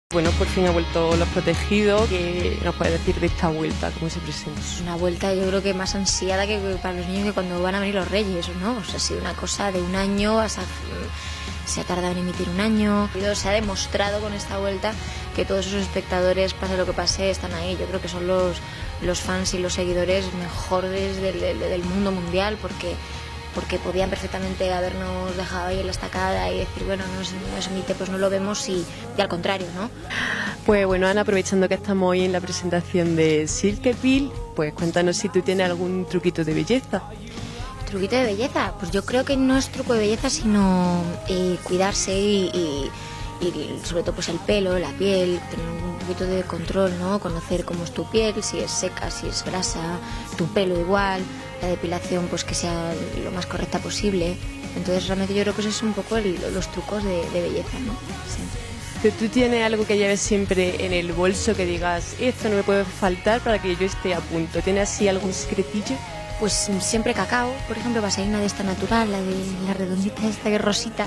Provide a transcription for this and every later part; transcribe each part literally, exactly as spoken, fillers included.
Bueno, por fin ha vuelto Los Protegidos. ¿Qué nos puede decir de esta vuelta? ¿Cómo se presenta? Es una vuelta, yo creo que más ansiada que para los niños que cuando van a venir los Reyes, ¿no? O sea, ha sido una cosa de un año, hasta, se ha tardado en emitir un año. Se ha demostrado con esta vuelta que todos esos espectadores, pase lo que pase, están ahí. Yo creo que son los, los fans y los seguidores mejores del, del, del mundo mundial, porque... porque podían perfectamente habernos dejado ahí en la estacada y decir, bueno, no se, no se emite, pues no lo vemos y, y al contrario, ¿no? Pues bueno, Ana, aprovechando que estamos hoy en la presentación de Silkepil, pues cuéntanos si tú tienes algún truquito de belleza. ¿Truquito de belleza? Pues yo creo que no es truco de belleza, sino eh, cuidarse y, y, y sobre todo pues el pelo, la piel, tener un poquito de control, ¿no? Conocer cómo es tu piel, si es seca, si es grasa, tu pelo igual, la depilación pues que sea lo más correcta posible. Entonces realmente yo creo que esos son un poco el, los trucos de, de belleza, ¿no? Sí. Pero tú tienes algo que lleves siempre en el bolso que digas, esto no me puede faltar para que yo esté a punto. ¿Tienes así algún secretillo? Pues siempre cacao, por ejemplo, vaselina de esta natural, la de la redondita esta que es rosita.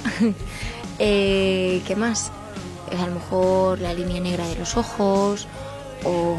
eh, ¿Qué más? Eh, a lo mejor la línea negra de los ojos o...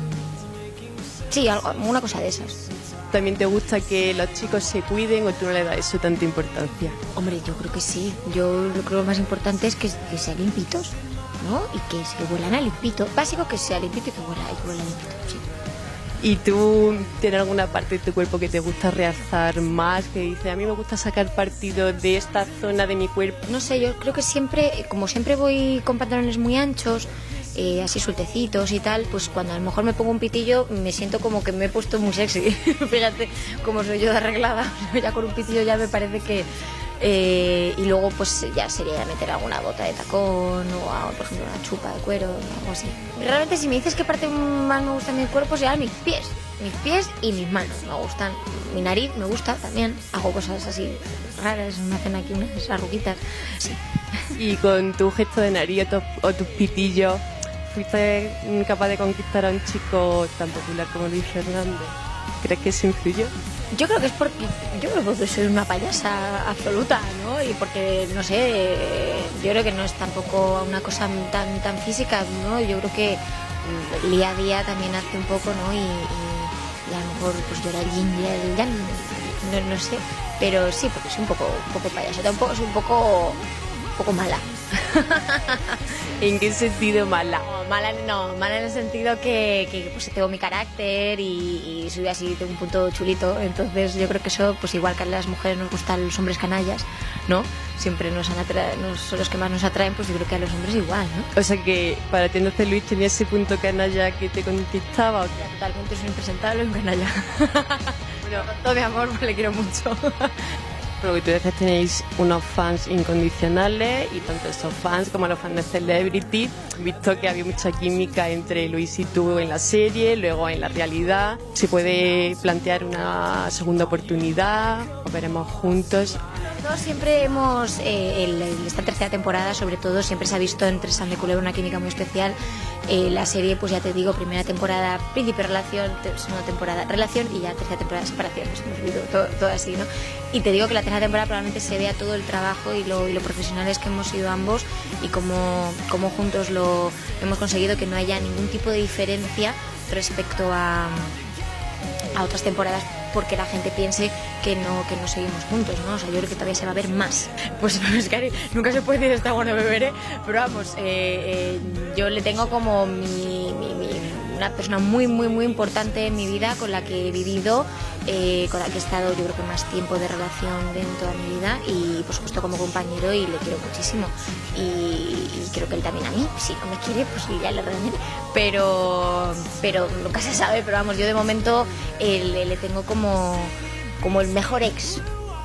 sí, algo, una cosa de esas. ¿También te gusta que los chicos se cuiden o tú no le das eso tanta importancia? Hombre, yo creo que sí. Yo lo creo que lo más importante es que, que sean limpitos, ¿no? Y que se huelan a limpito. Básico que sea limpito y que huela, y que huela limpito, sí. ¿Y tú tienes alguna parte de tu cuerpo que te gusta realzar más? Que dice, a mí me gusta sacar partido de esta zona de mi cuerpo. No sé, yo creo que siempre, como siempre voy con pantalones muy anchos, eh, así sueltecitos y tal, pues cuando a lo mejor me pongo un pitillo me siento como que me he puesto muy sexy. Fíjate cómo soy yo de arreglada, ya con un pitillo ya me parece que... Eh, y luego pues ya sería meter alguna bota de tacón o por ejemplo una chupa de cuero o algo así. Realmente si me dices qué parte más me gusta de mi cuerpo, serían mis pies, mis pies y mis manos me gustan, mi nariz me gusta también, hago cosas así raras, me hacen aquí unas arruguitas, sí. Y con tu gesto de nariz o, tu, o tus pitillos, ¿fuiste capaz de conquistar a un chico tan popular como Luis Fernández? ¿Crees que eso influyó? Yo creo que es porque yo creo que soy una payasa absoluta, ¿no? Y porque, no sé, yo creo que no es tampoco una cosa tan tan física, ¿no? Yo creo que el día a día también hace un poco, ¿no? Y, y, y a lo mejor pues yo era el yin y el yang, no, no sé. Pero sí, porque soy un poco, un poco payasa, tampoco soy un poco, un poco mala. ¿En qué sentido mala? No, mala no, mala en el sentido que, que pues tengo mi carácter y, y soy así de un punto chulito, entonces yo creo que eso, pues igual que a las mujeres nos gustan los hombres canallas, ¿no? Siempre nos, han atra nos son los que más nos atraen, pues yo creo que a los hombres igual, ¿no? O sea que para ti entonces Luis tenía ese punto canalla que te conquistaba. ¿O ya, totalmente, soy impresentable y un canalla. Bueno, con todo mi amor, pues le quiero mucho. Pero que tú dices tenéis unos fans incondicionales y tanto esos fans como los fans de Celebrity. He visto que había mucha química entre Luis y tú en la serie, luego en la realidad. ¿Se puede plantear una segunda oportunidad? ¿Os veremos juntos? Nosotros siempre hemos, eh, el, el, esta tercera temporada sobre todo, siempre se ha visto entre Sam de Culebra una química muy especial. Eh, la serie, pues ya te digo, primera temporada, príncipe, relación, segunda temporada, relación y ya tercera temporada, separación, pues hemos vivido todo, todo así, ¿no? Y te digo que la tercera temporada probablemente se vea todo el trabajo y lo, y lo profesionales que hemos sido ambos y cómo, cómo juntos lo hemos conseguido, que no haya ningún tipo de diferencia respecto a, a otras temporadas, porque la gente piense que no que no seguimos juntos, ¿no? O sea, yo creo que todavía se va a ver más. Pues, pues Cari, nunca se puede decir está bueno beberé, pero vamos, eh, eh, yo le tengo como mi, mi, mi, una persona muy, muy, muy importante en mi vida, con la que he vivido, eh, con la que he estado yo creo que más tiempo de relación de toda mi vida y por supuesto como compañero y le quiero muchísimo. Y, y creo que él también a mí, si no me quiere, pues ya le regañaré. Pero, pero nunca se sabe, pero vamos, yo de momento eh, le, le tengo como, como el mejor ex.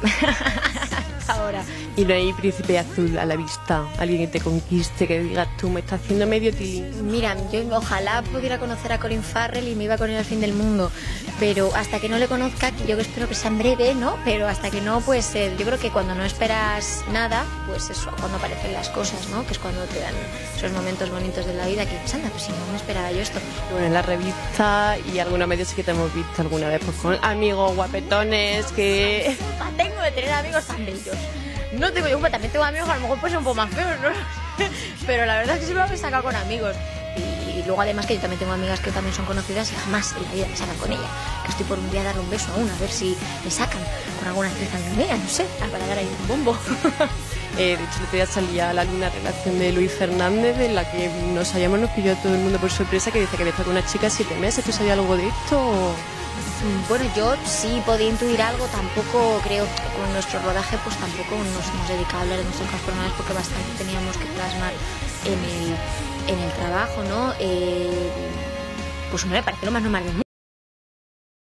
Ahora. Y no hay príncipe azul a la vista, alguien que te conquiste, que digas tú me está haciendo medio tilín. Mira, yo ojalá pudiera conocer a Colin Farrell y me iba con él al fin del mundo, pero hasta que no le conozca, que yo espero que sea en breve, ¿no? Pero hasta que no, pues eh, yo creo que cuando no esperas nada, pues eso, cuando aparecen las cosas, ¿no? Que es cuando te dan esos momentos bonitos de la vida que dices, anda, pues si no me esperaba yo esto. Bueno, en la revista y algunos medios sí que te hemos visto alguna vez, pues con amigos guapetones que... Tengo de tener amigos tan bellos. No tengo yo, también tengo amigos, a lo mejor pues un poco más feos, ¿no? Pero la verdad es que siempre me he sacado con amigos. Y, y luego además que yo también tengo amigas que también son conocidas y jamás en la vida me sacan con ella. Que estoy por un día a darle un beso a una, a ver si me sacan con alguna actriz amiga mía, no sé, para dar ahí un bombo. Eh, de hecho, el otro día salía a la luz una relación de Luis Fernández en la que no sabíamos, nos pilló a todo el mundo por sorpresa, que dice que había estado con una chica siete meses. ¿Tú sabías algo de esto? O... Bueno, yo sí podía intuir algo, tampoco creo que con nuestro rodaje pues tampoco nos hemos dedicado a hablar de nuestros casos personales porque bastante teníamos que plasmar en el, en el trabajo, ¿no? Eh, pues me parece lo más normal del mundo.